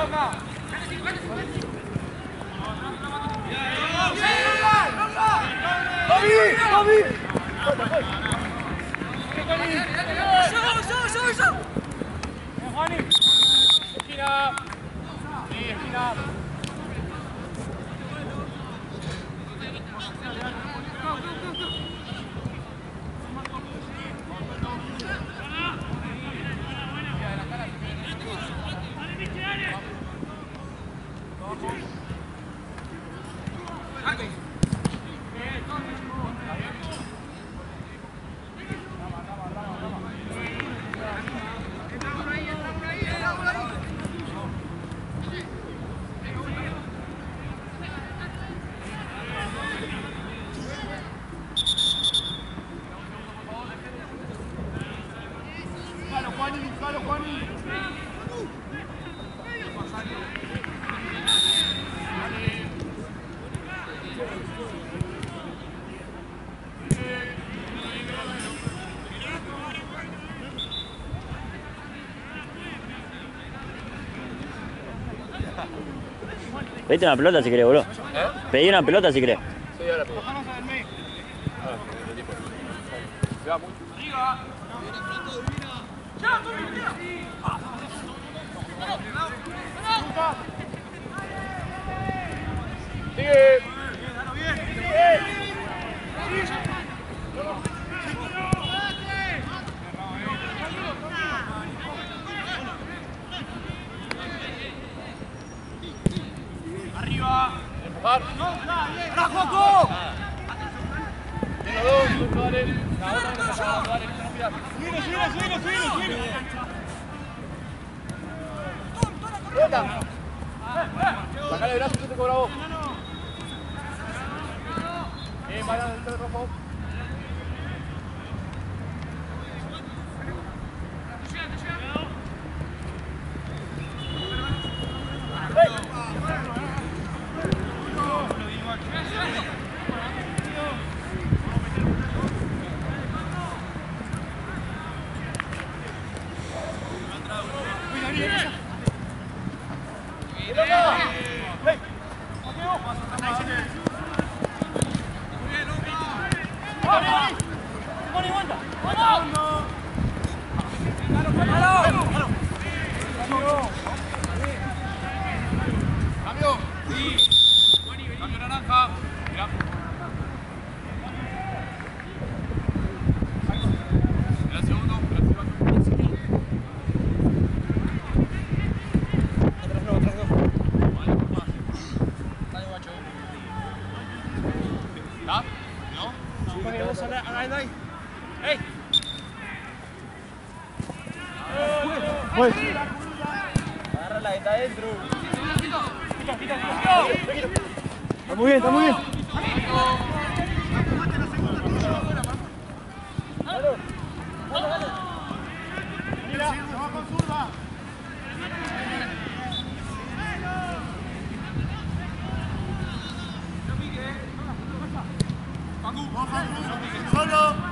Pedite una pelota si querés, boludo. Pedí una pelota si querés. Sí, ahora pido. Arriba. Sigue. Arriba. Empujar. ¡Para, Joco! Tiene dos, dale. La otra no se llama, dale, no pidas. Subile. ¡Pelota! Sacale el brazo y te cobra vos. Vayan al centro rojo. Cambio naranja. Mira. El segundo. Atrás no. Dale, guacho. ¿Está? ¿No? Ahí. ¡Ey! Agárrala, que está adentro. Está muy bien. Mira, va con zurda. Solo.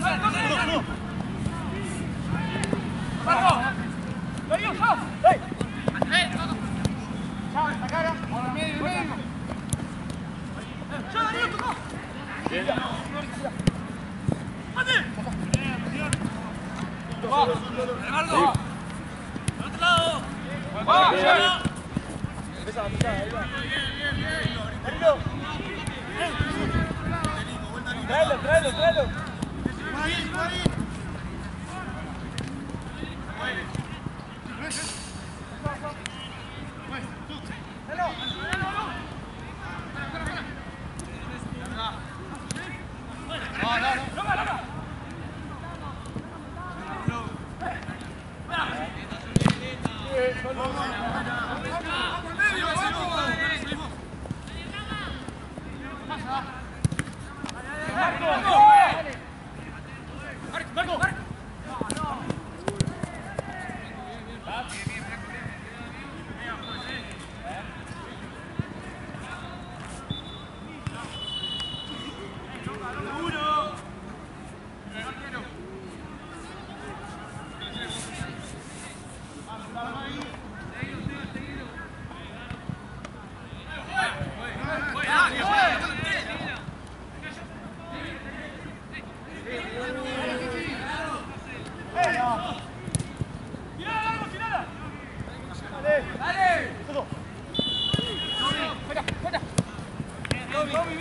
Tráelo.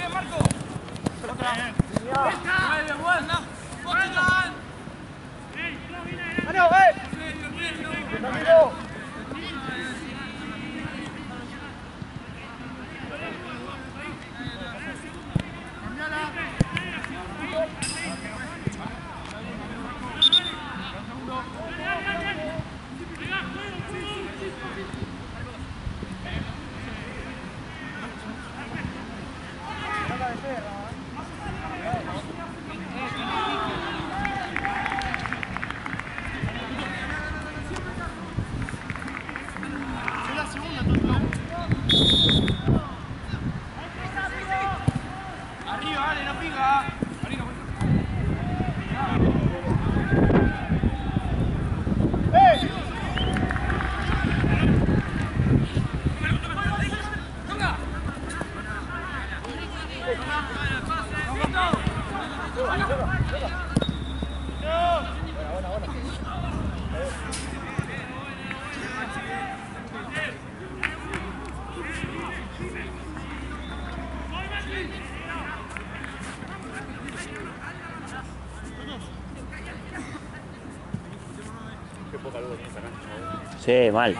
Sí, mal.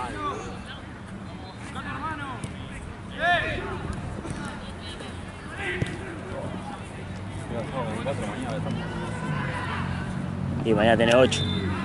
Y mañana tiene 8.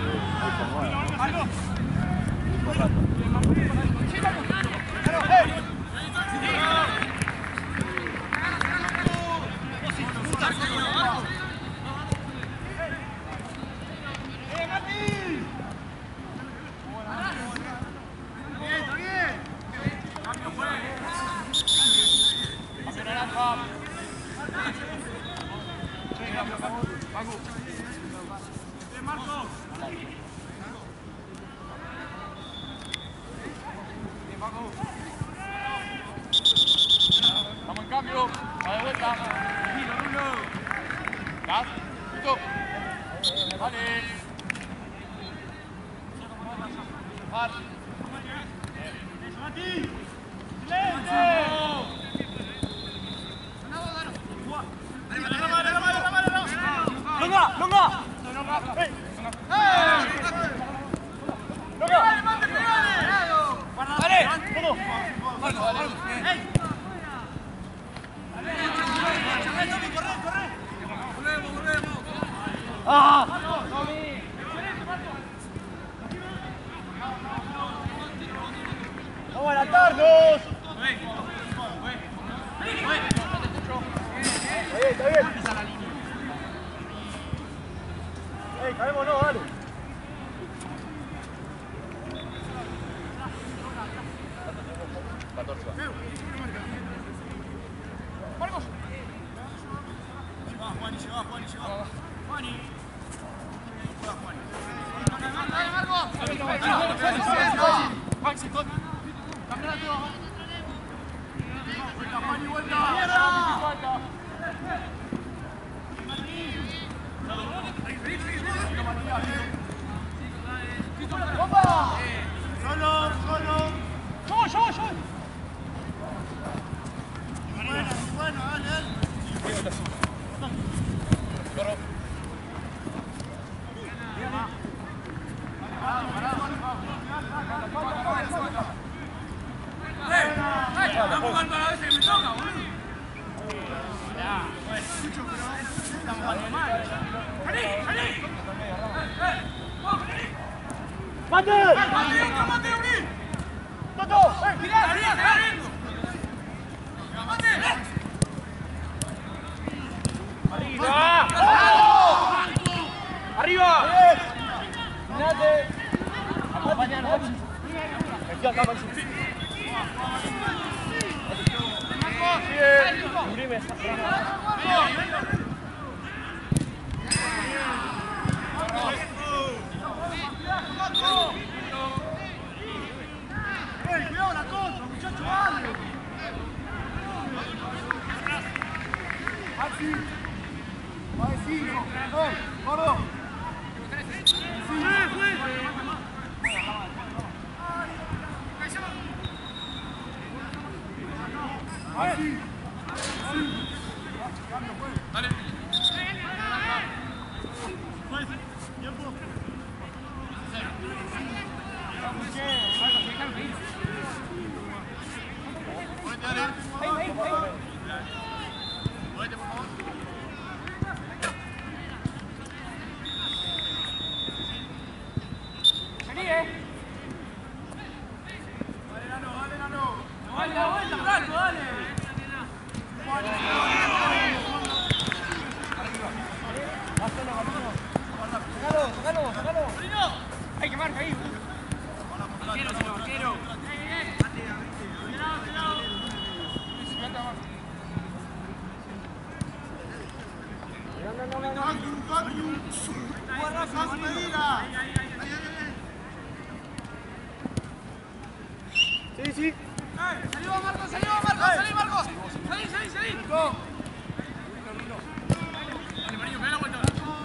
Vamos en cambio, a de vuelta. Gas, justo. Vale. Par. ¡Longa! ¡Longa! ¡Vamos a adelantarnos! Está bien. ¡Ey, caemos no, dale! Dale. Ponete, por favor. Vení, Dale, Nano. Dale la vuelta, Franco, dale. Sacalo. Hay que marcar ahí. Arquero. Sí. Salí, Marcos. Salí. Dale, Mario, pega la vuelta.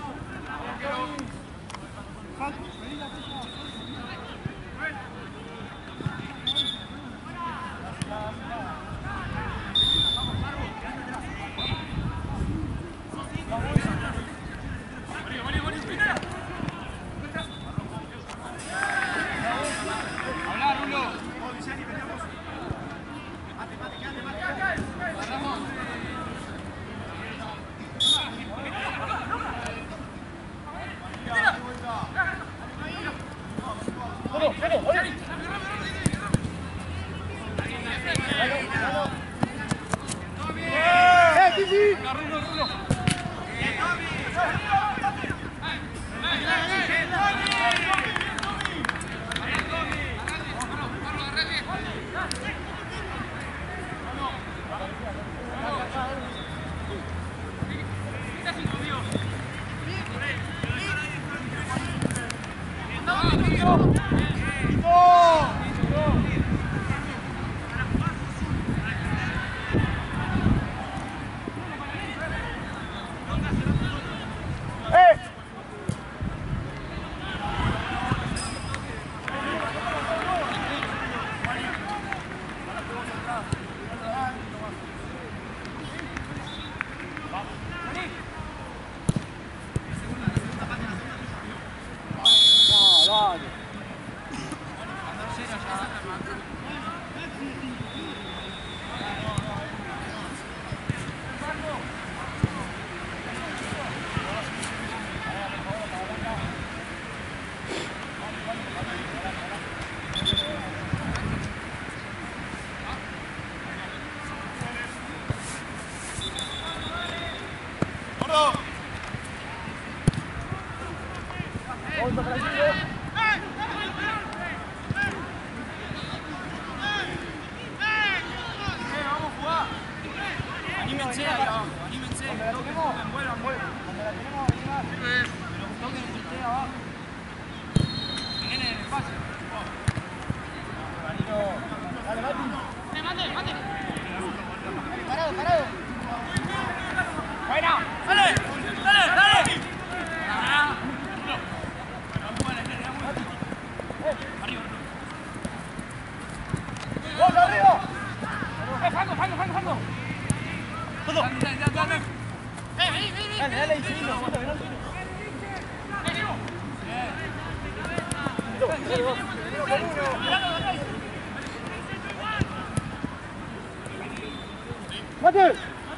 ¡Mate!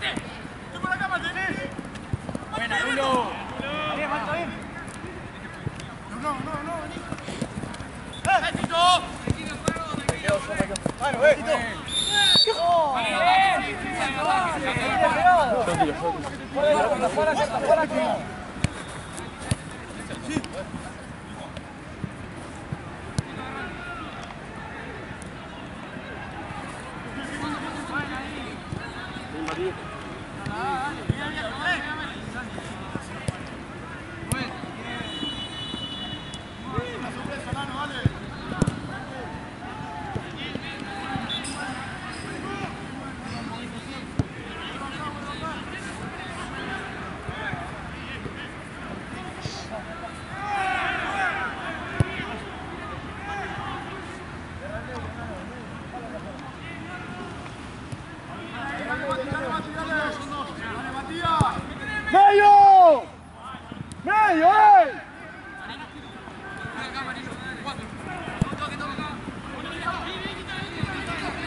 ¡Estoy por acá, Mate! Buena, Rulo. No, vení. ¡Tito! ¡Bueno, Tito! ¡Fuera aquí!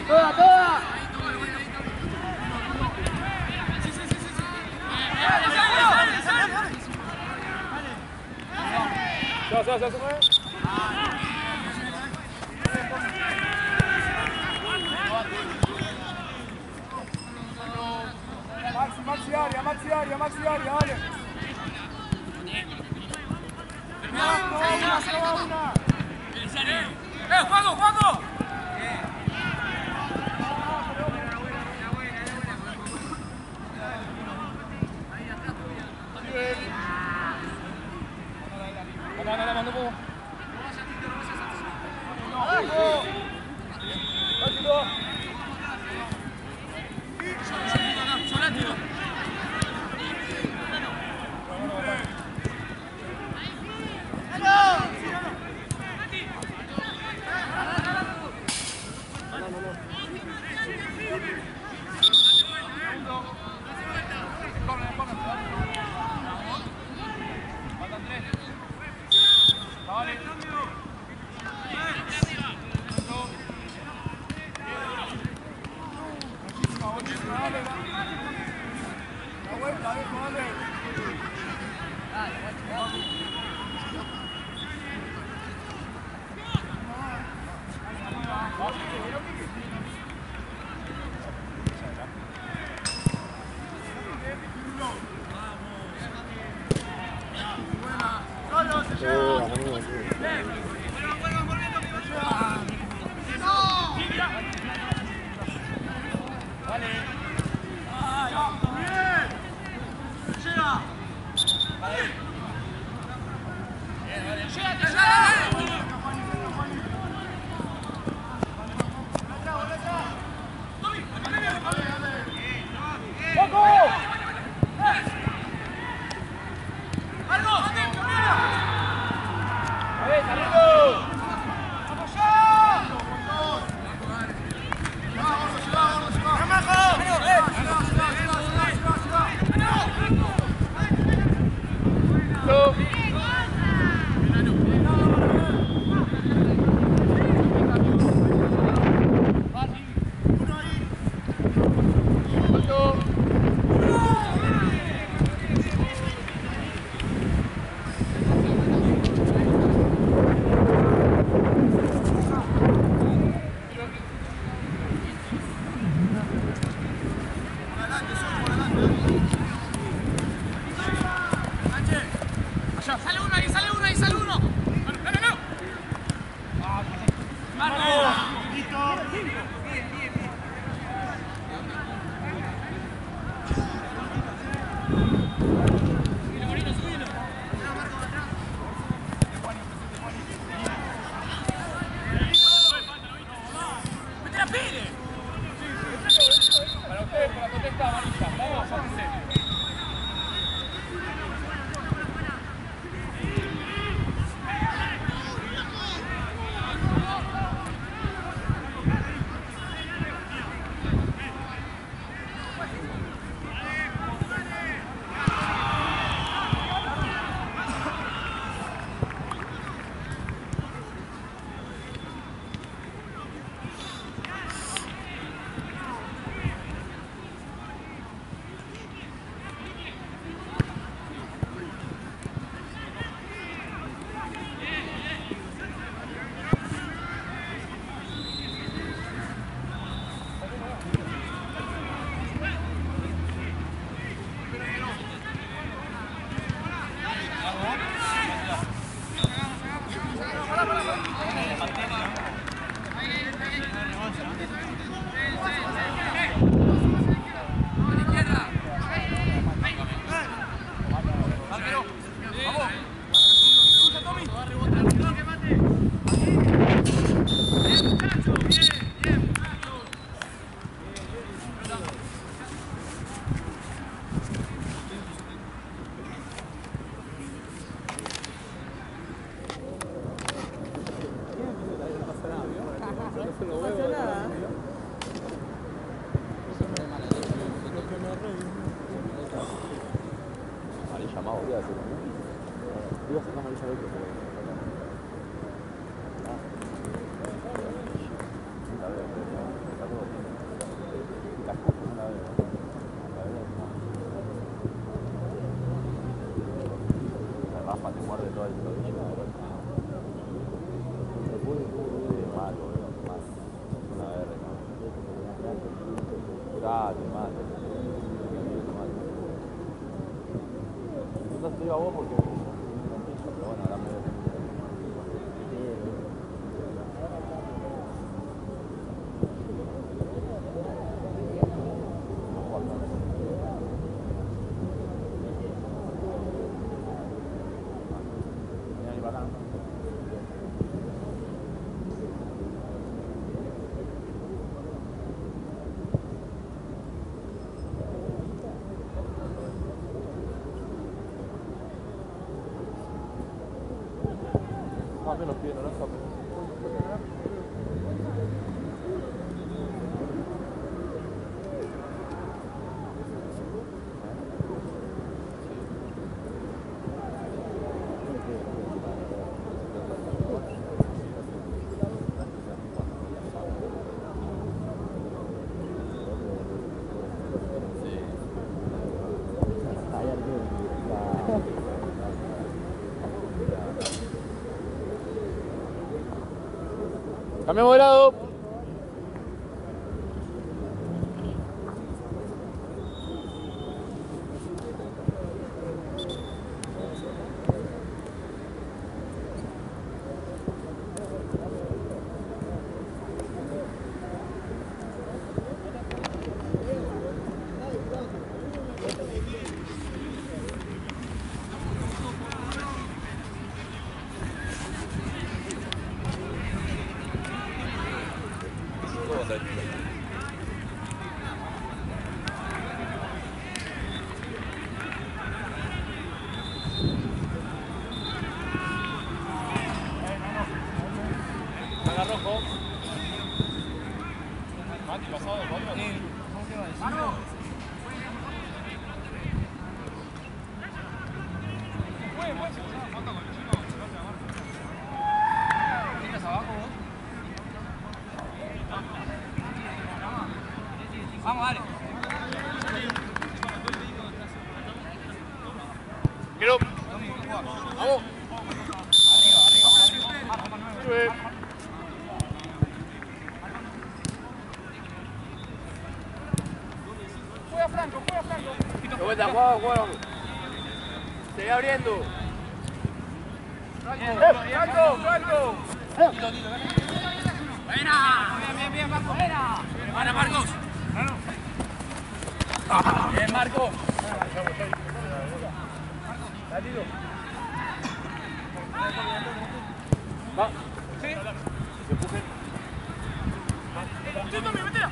¡Toda, toda! Se mueve. Maxi área, dale. Una. ¡Juego! Dale, mate. No te digo a vos porque... Pero bueno, ahora me... me los pies, no los toques. Cambiamos de lado. Rojo. Mati, pasado, ¿cómo te va a decir? ¿Tienes abajo vos? Vamos, dale. Quiero. Vamos. Arriba. Juega Franco. De vuelta, juego. Sigue abriendo. Franco. Buena. Bien, Marcos. Buena, Marcos. Bien, Marcos. Va. Sí. Empuje. Sí, Tommy, metela.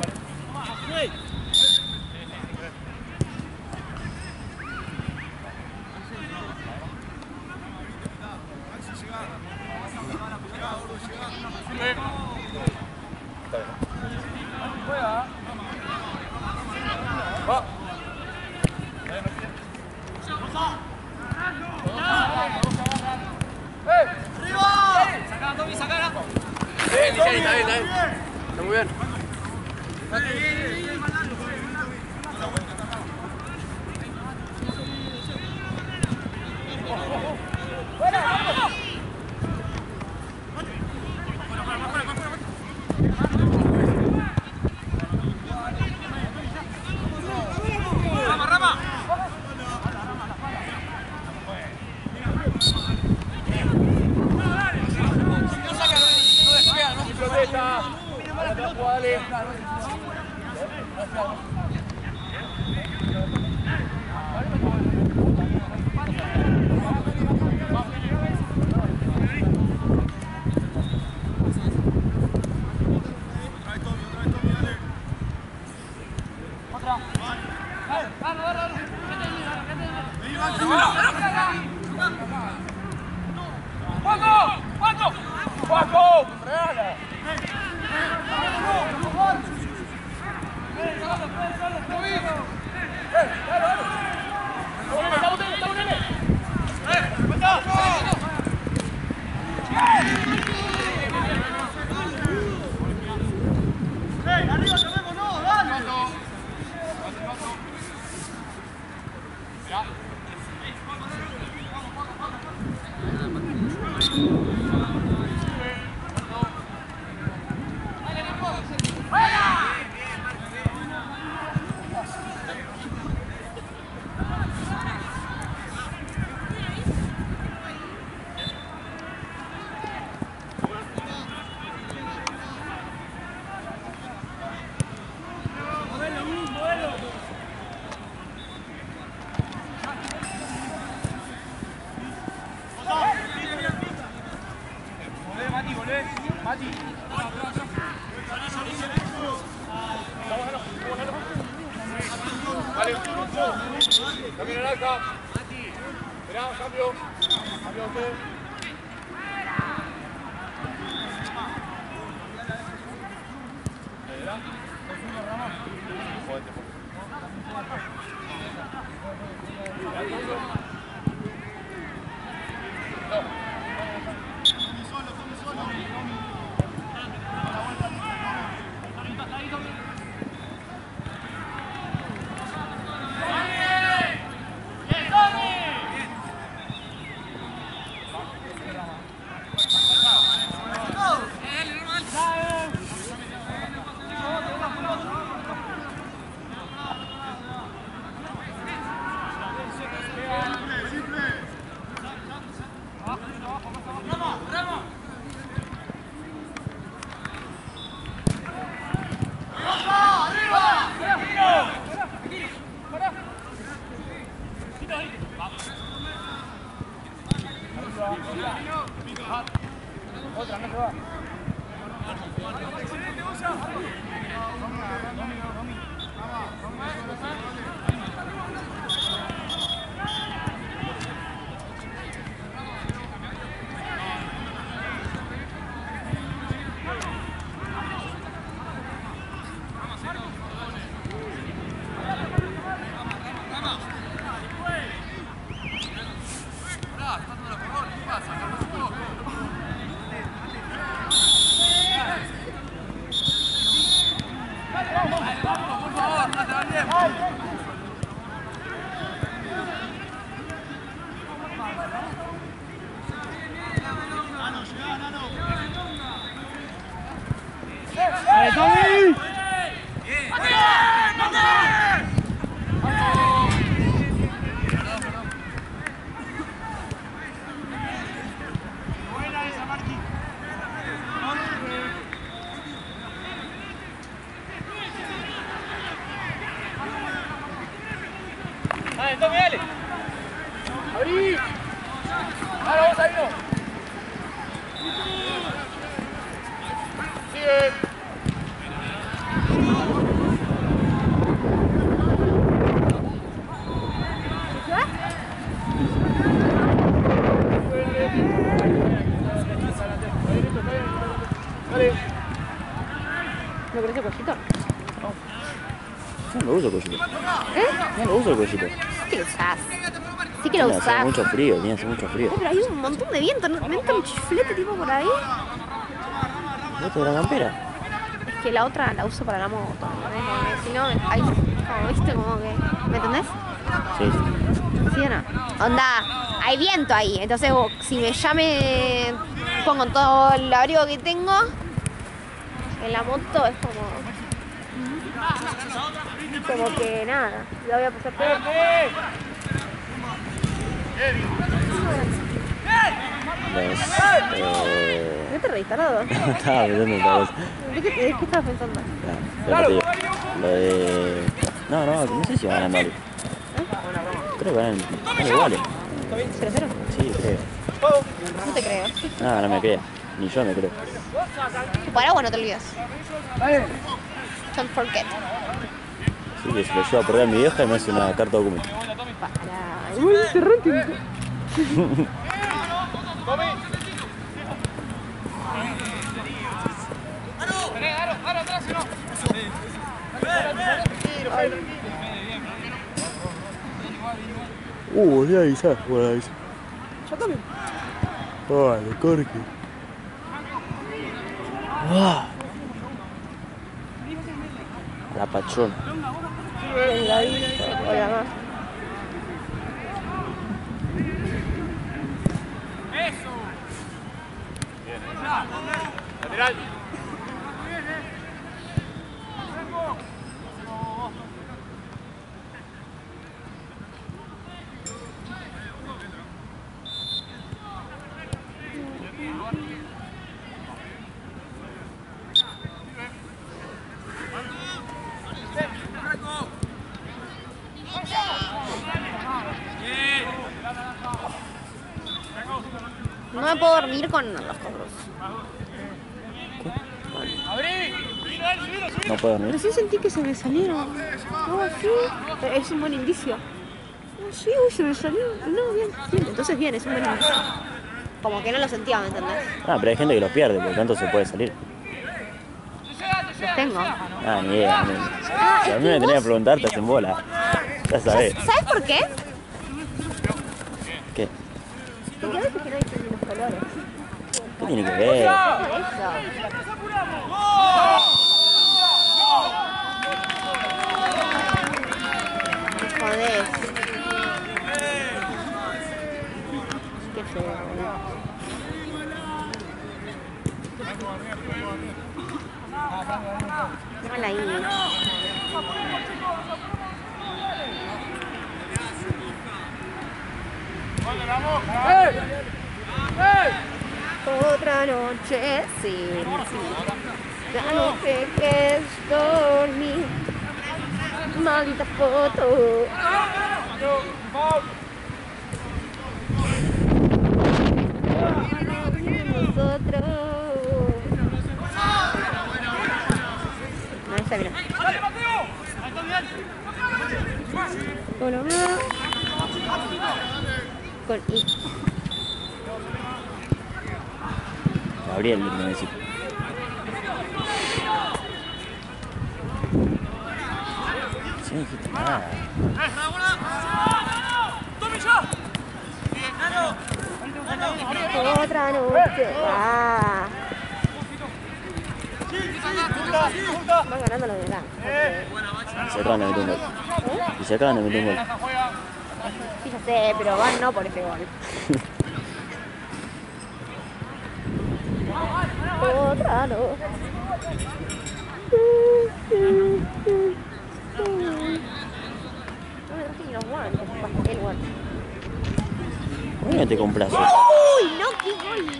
Juega. Va. Sacala, Tommy, sacala. Está bien. Está muy bien. Rama. Protesta. Dale. ¡Juaco! Cambio naranja. Esperá, cambio. Cambio usted. Otra, no se va. Tommy, dale. Abrí. Ahora vamos a irnos. Sigue. Dale. ¿No querés el cosito? No lo uso el cosito. No lo uso el cosito. Sí que lo usás. Sí que lo Hace usás. mucho frío, hace mucho frío. Pero hay un montón de viento, ¿no? ¿No entra un chiflete tipo por ahí? ¿Esto de la campera? Es que la otra la uso para la moto, ¿entendés? Porque si no, ahí, como viste, como que... ¿Me entendés? Sí, sí. ¿Sí o no? Onda, hay viento ahí, entonces si me pongo todo el abrigo que tengo, en la moto es como que nada, la voy a pasar peor. ¿No te reís, tarado? Estaba pensando en otra cosa. ¿De qué estabas pensando? Ya te digo. Lo de... No sé si van a mal. Creo que van iguales. ¿0-0? Sí, creo. No te creo. No me creas. Ni yo me creo. Por agua no te olvides. Don't forget. Así que se lo llevo a perder a mi vieja y me hace una carta documento. Para. Uy, se arranca. Tommy. Ya avisás. Bueno, avisás. Yo también. Vale, Corky. La patrona. Delgadito. Hola, más. Lateral. No me puedo dormir con los cobros. No puedo dormir. Recién sentí que se me salieron. No, sí. Es un buen indicio. Sí, uy, se me salió. No, bien, bien. Entonces bien, es un buen inicio. Como que no lo sentía, ¿me entendés? Ah, pero hay gente que los pierde, por lo tanto se puede salir. Los tengo. Ah, ni idea. Si a mí me tenés que preguntar, te hacen bola. Ya sabés. ¿Sabes por qué? ¿Qué? Porque a veces que no dicen los colores. ¿Qué tiene que ver? Por eso. Me jodés. Qué feo, boludo. Mal ahí. Otra noche sin ti. Ya no sé qué es dormir. Maldita foto. Nosotros. No, está bien. Hola, con I. Gabriel, le tengo que decir. Sí, no dijiste nada. Otra noche. Ah. Van ganando los de acá. Y se acaban de meter un gol. Y se acaban de meter un gol. Sí, ya sé, pero van no por ese gol. Otra noche. No me traje ni los guantes, el guante. ¿Por qué no te compras otro? ¡Uy, no, qué gol!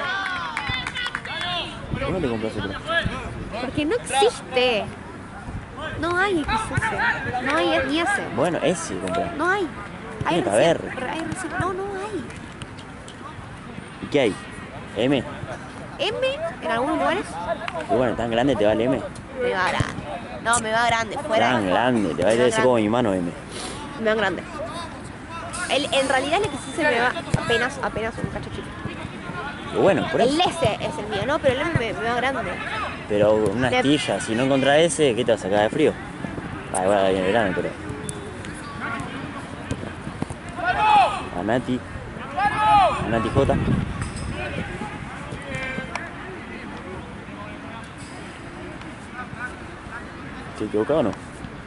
¿Por qué no te compras otro? Porque no existe. No hay XS. No hay ni ese. Bueno, ese comprar. No hay. Tiene que haber. No, no hay. ¿Y qué hay? ¿M? M en algunos lugares Y bueno, tan grande te va el M. me va grande. No, me va grande. Fuera. Tan grande, te va a Me va ser como mi mano M. Me va grande. En realidad el XS me va apenas un cacho chico. Y bueno, por El eso. S es el mío, ¿no? Pero el M me va grande. Pero una De- astilla, si no encontrás ese, ¿qué te vas a sacar de frío? Ah, igual viene el verano, pero. A Nati. A Nati J. ¿Se equivocado o no?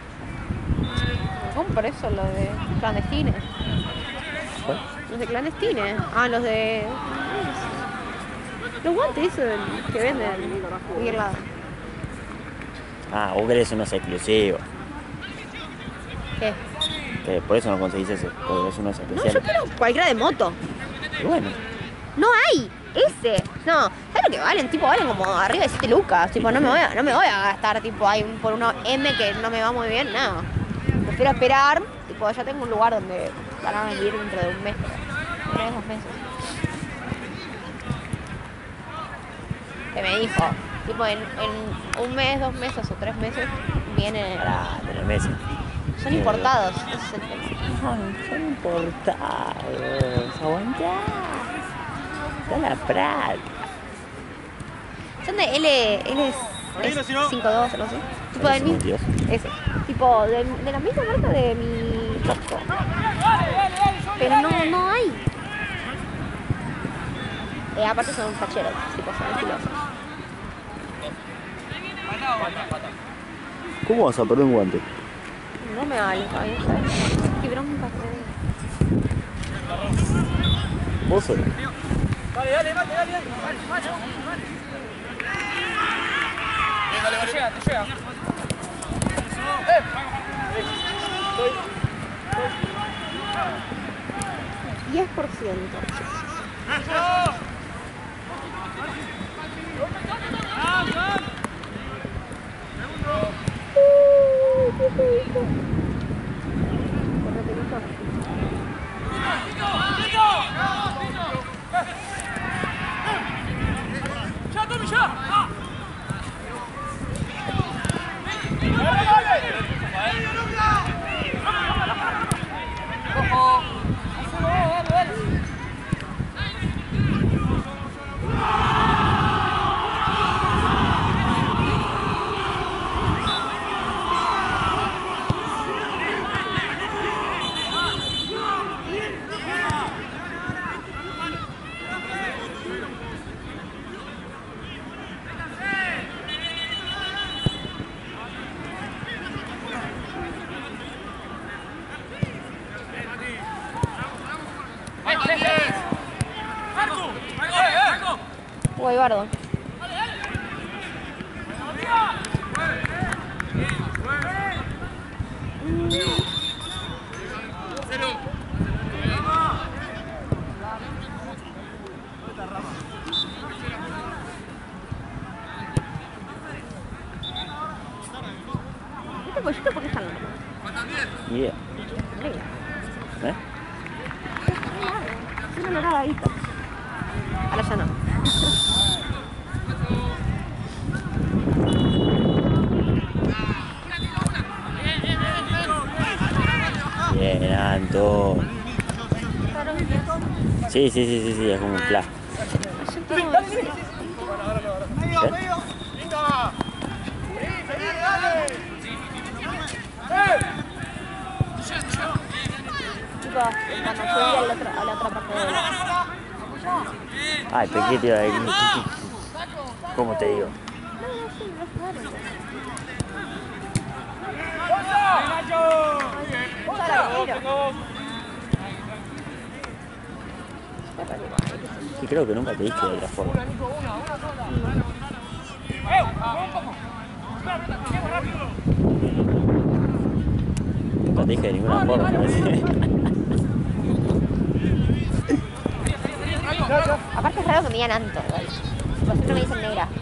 Compro eso, los de clandestines. ¿Cuál? Los de clandestines. Ah, los de. Los guantes esos que venden en cualquier lado. Ah, vos querés unos exclusivos. ¿Qué? Que por eso no conseguís ese, porque es unos No, yo especiales. quiero cualquiera de moto. Y bueno, No hay. Ese. No. ¿Sabes lo que valen? Tipo, valen como arriba de 7 lucas. Tipo, no me voy a gastar tipo ahí por uno M que no me va muy bien. No. Prefiero esperar. Tipo, ya tengo un lugar donde van a venir dentro de un mes. 3, 2 meses. Que me dijo. Tipo, en un mes, 2 meses o 3 meses vienen. para tener meses. Son importados. Ese es el tema. Son importados. Aguantá. Está la Prat. Son de L es 5.2, algo así. Tipo del mismo. 52. Ese. Tipo de la misma marca de mi casco. Pero no hay. Aparte son facheros, tipo son estilosos. ¿Cómo vas a perder un guante? No me vale, todavía. Qué bronca que me dio. Vos solo. Dale. Te llega. 10%. Guaybardo. ¿Este pollito por qué está largo? Yeah. ¿Eh? Tiene una largadita. Ahora ya no. Bien, Anto. Sí, es como un flash. Chicos, cuando subí a la otra parte de la... Ay, pequeño, ¿cómo te digo? Sí, creo que nunca te dije de otra forma. Nunca te dije de ninguna forma. Aparte es raro que me digan Anto, igual. Por eso no me dicen negra.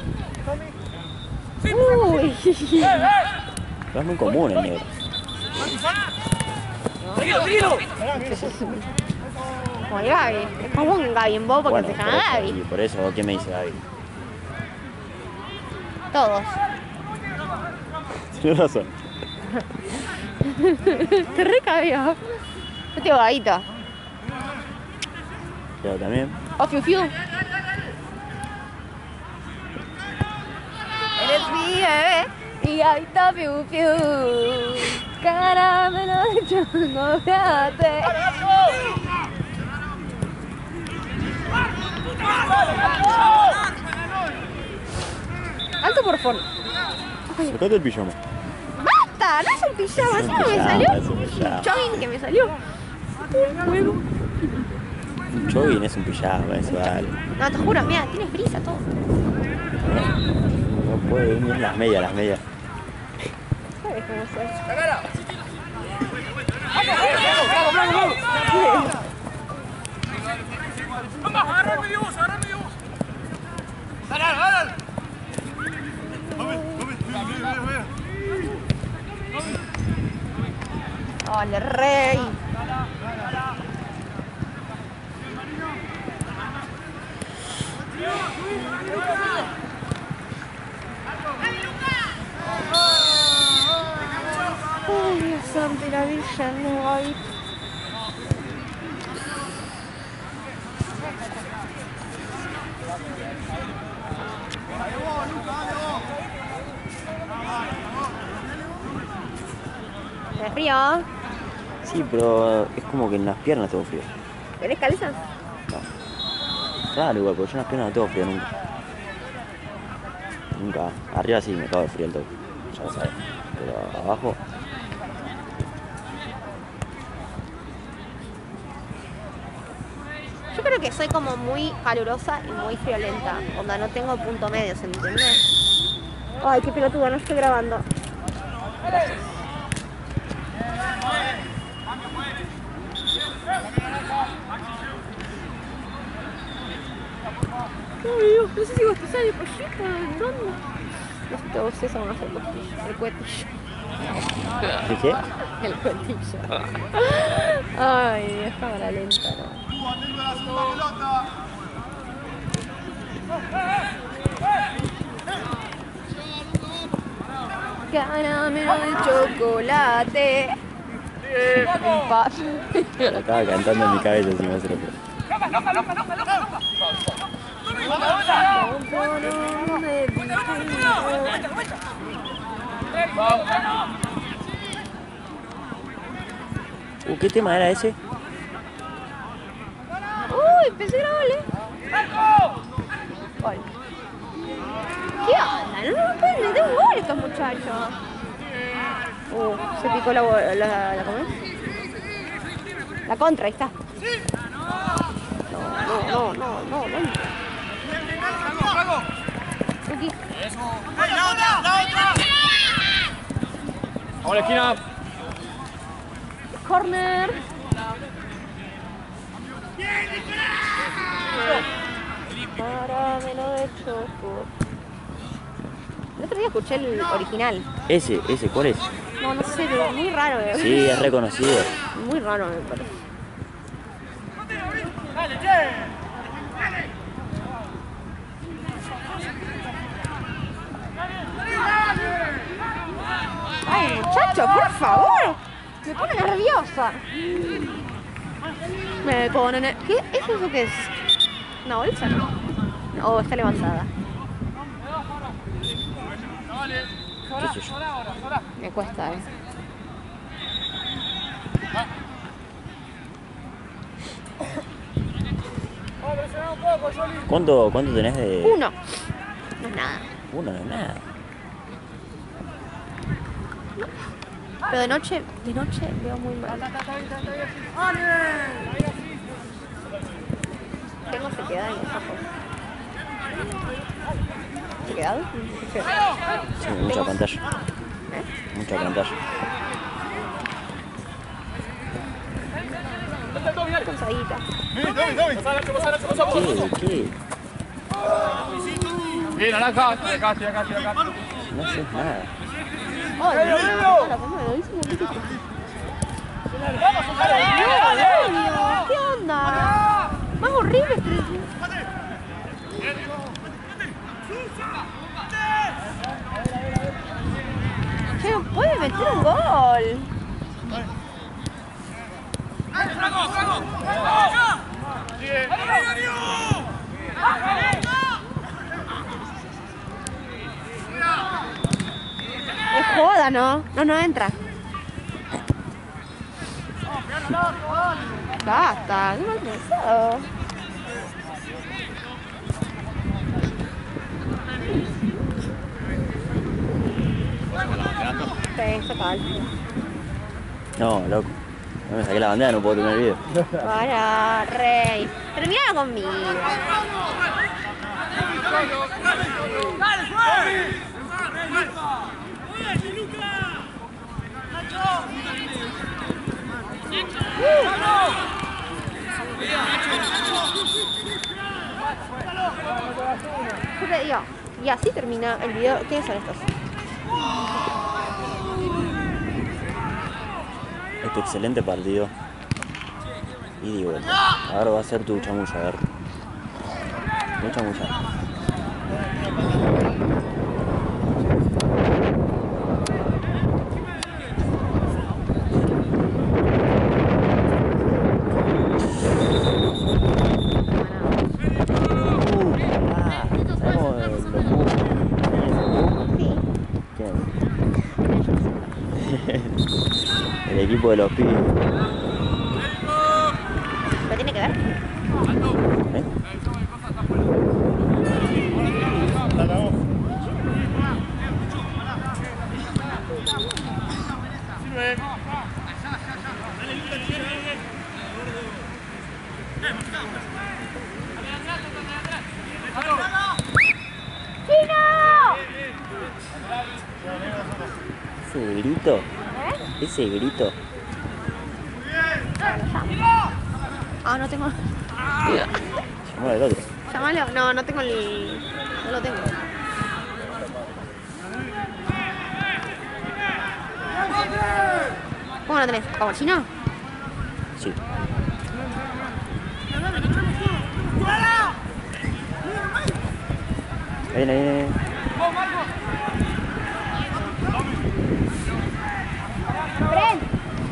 Uy. No es muy común el negro. Como el Gaby. Es como un Gaby en vos porque Bueno, se llama Gaby. y por eso, ¿quién me dice Gaby? Todos. Tienes razón. Te recabió. Yo tengo Gabito. Yo también. O Fiu Fiu. Eres mi bebé. Mi Gabito Fiu Fiu. Caramelo de chocolate. Alto por favor. Sacate el pijama. ¡Basta! No es un pijama, así no me salió. Es un pijama. Un jogging que me salió. Un jogging es un pijama, eso vale. No, te juro, mira, tiene frisa todo. No puede ir las medias, las medias. ¿Sabes cómo se hace? Vamos, agarrame Dios, agarrame Dios. Dale. ¡Ole, rey! ¡Ay, Dios santo y la Virgen! No, Gaby. ¿Me frío? Sí, pero es como que en las piernas tengo frío. ¿Tenés calzas? No. Claro, igual, porque yo en las piernas no tengo frío nunca. Nunca. Arriba sí me cago de frío el toque. Ya lo sabes. Pero abajo. Yo creo que soy como muy calurosa y muy friolenta. Onda, no tengo punto medio, ¿se entiende? Ay, qué pelotuda, no estoy grabando. Gracias. Ay, Dios, no sé si vos te sale el pollito, ¿dónde? No sé, vos eso van a hacer el cuetillo. ¿Qué qué? El cuetillo. Ay, es cámara lenta, ¿no? Caramelo de chocolate. Lo estaba cantando en mi cabeza si me hace lo que. ¿Qué tema era ese? Uy, pensé que era gol, Gol. ¿Qué onda? No pueden meter un gol estos muchachos. Se picó la ¿cómo es? La contra, ahí está. No. Aquí. ¡La otra! Vamos a la esquina. Corner. Parámelo de choco. El otro día escuché el original. Ese, ¿cuál es? No, no sé, pero muy raro. Sí, es reconocido. Muy raro me parece. Ay, muchacho, por favor. Me pone nerviosa. Me pone ¿Qué es eso que es? ¿Una bolsa? No. Oh, está levantada. ¿Qué sé yo? Me cuesta, ¿Cuánto tenés de...? Uno. No es nada. Uno no es nada. Pero de noche veo muy mal. Tengo sequedad en los ojos. ¿Sequedad? Sí, mucha pantalla. Mucha pantalla. Cansadita. ¿Qué? Bien, naranja. Estoy acá. No sé nada. ¡Ay, no! ¿Qué onda? Más horrible que... Che, no puede meter un gol. Es joda, ¿no? No entra. Basta, qué mal pensado. Sí, total. No, loco. No me saqué la bandera, no puedo tener video. Para, rey. Termina conmigo. Yo te digo, y así termina el video. ¿Quiénes son estos? Este excelente partido. Y vuelta. Ahora va a ser tu chamulla, a ver. Tu chamulla. El equipo de los pibes. ¿Lo tiene que ver? ¿Eh? Ese grito. Ese grito. Ah, no tengo. Llamó al otro. Llámalo. No, no tengo el. No lo tengo. ¿Cómo lo tenés? ¿Como chino? Sí. Ahí viene. ¡Pren!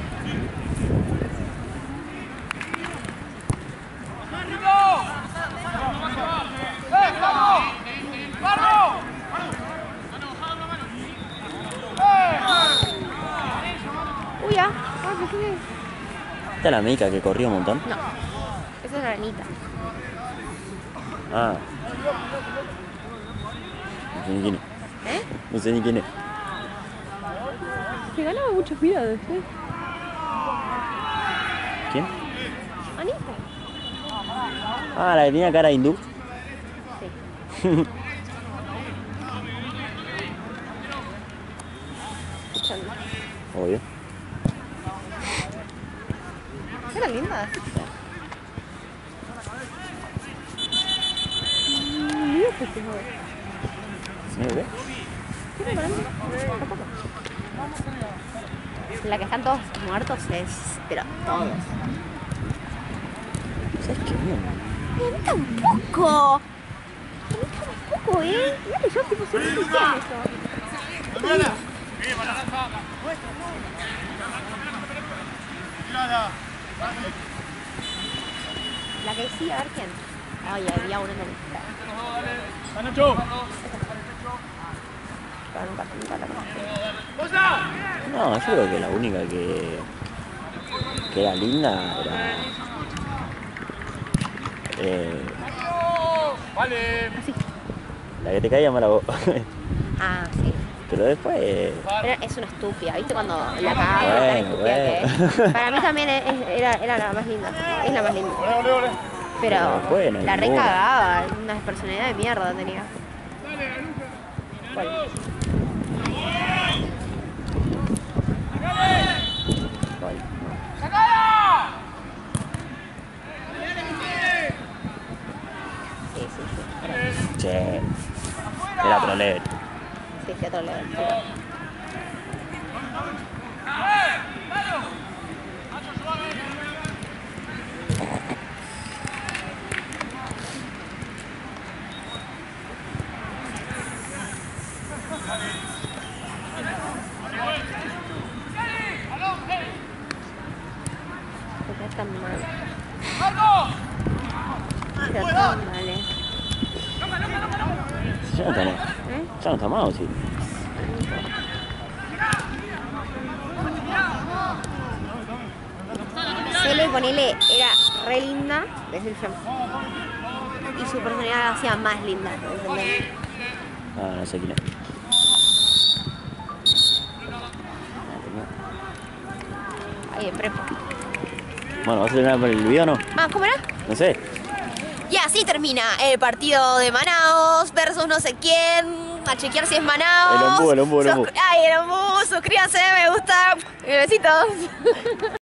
Uy, ya. ¿Esta es la mica que corría un montón? No. Esa es la arenita. Ah. No sé ni quién es. ¿Eh? No sé ni quién es. Se ganaba muchos mirados, ¿Quién? Anita. Ah, la que tenía cara hindú. Sí. escuchando. Obvio. Eran lindas. ¿Sí, qué? La que están todos muertos es... pero todos. ¿Sabes qué? A mí tampoco. A mí tampoco, Mira que yo tipo siempre estoy en eso. La que sí, a ver quién. Ay, había uno en la lista. Pero nunca la conocí. No, yo creo que la única que era linda era... Vale. Así. la que te caía mal a vos. Ah, sí. Pero después... Pero es una estúpida, ¿viste? Cuando la caga, tan Bueno, estúpida que es. Para mí también era la más linda. Es la más linda. Ole. Pero Bueno, la ninguna. recagaba, una personalidad de mierda tenía. ¿Cuál? Vale. Sí. Che. Era otro level. Sí, otro level. Está tan mal. Está tan mal, Ya no está, ¿no? Ya no está más, ¿o sí? Cele, ponele, era re linda desde el jump. Y su personalidad la hacía más linda, ¿entendés? Ah, no sé quién es. Ahí de prepo. Bueno, ¿vas a terminar con el video o no? Ah, ¿cómo era? No sé. Y así termina el partido de Manaos versus no sé quién. A chequear si es Manaos. El ombú. Ay, el ombú. Suscríbanse, me gusta. Besitos.